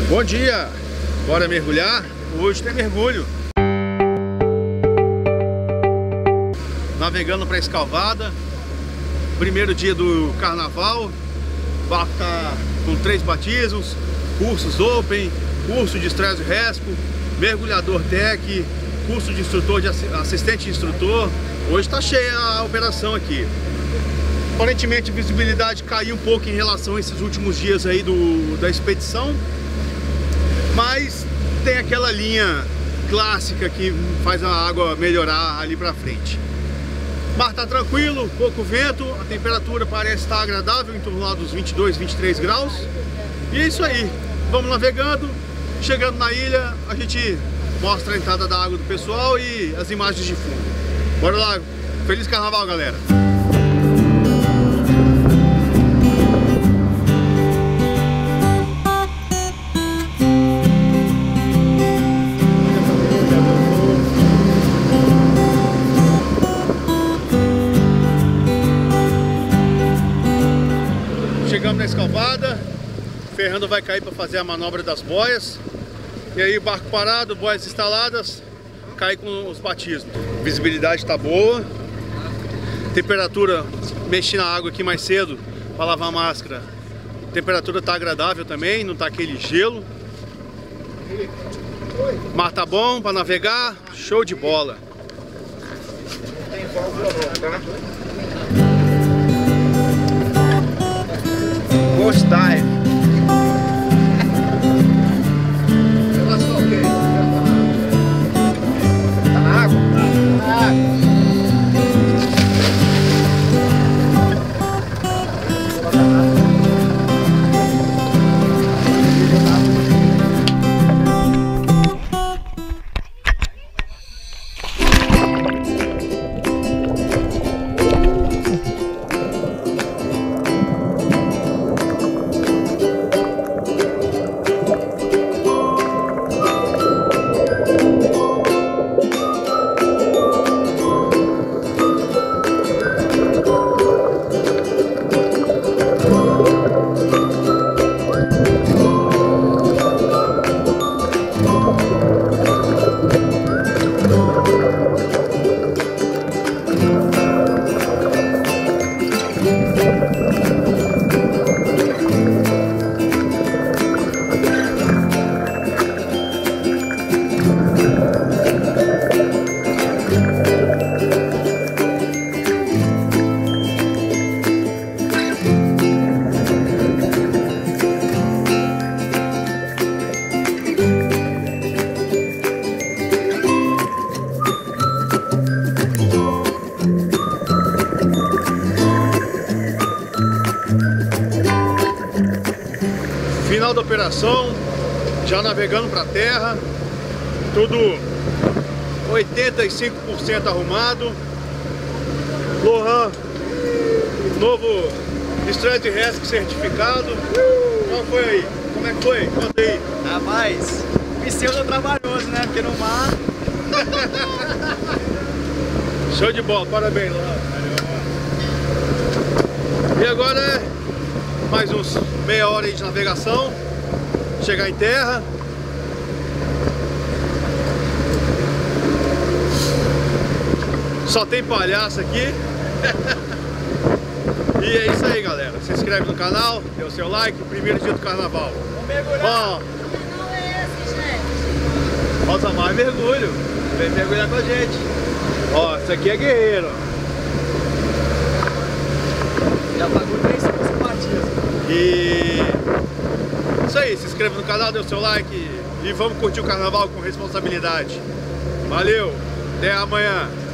Bom dia, bora mergulhar? Hoje tem mergulho. Navegando para Escalvada, primeiro dia do carnaval. O barco tá com 3 batismos, cursos Open, curso de Estresse Rescue, mergulhador Tech, curso de instrutor, de assistente de instrutor. Hoje está cheia a operação aqui. Aparentemente a visibilidade caiu um pouco em relação a esses últimos dias aí da expedição, mas tem aquela linha clássica que faz a água melhorar ali pra frente. O mar tá tranquilo, pouco vento, a temperatura parece estar agradável, em torno lá dos 22, 23 graus. E é isso aí, vamos navegando, chegando na ilha, a gente mostra a entrada da água do pessoal e as imagens de fundo. Bora lá, feliz carnaval, galera! Chegamos na Escalvada, Fernando vai cair para fazer a manobra das boias. E aí o barco parado, boias instaladas, cai com os batismos. Visibilidade está boa. Temperatura, mexi na água aqui mais cedo para lavar a máscara. A temperatura está agradável também, não está aquele gelo. O mar tá bom para navegar, show de bola. Tem válvula não, tá? Ghost Dive. Tá na água? Tá na água. Final da operação, já navegando para terra, tudo 85% arrumado. Lohan, novo Estresse Rescue certificado. Qual foi aí? Como é que foi? Conta aí. Rapaz, pseudo trabalhoso, né? Porque no mar... Show de bola, parabéns, Lohan. E agora é mais uns meia hora aí de navegação, chegar em terra. Só tem palhaço aqui. E é isso aí, galera. Se inscreve no canal, dê o seu like, primeiro dia do carnaval. Vamos mergulhar. Bom, Não é esse, gente. Rosa Mar mergulho. Vem mergulhar com a gente. Ó, isso aqui é guerreiro. Já pagou 3 segundos de batismo. E isso aí, se inscreva no canal, dê o seu like e vamos curtir o carnaval com responsabilidade. Valeu, até amanhã.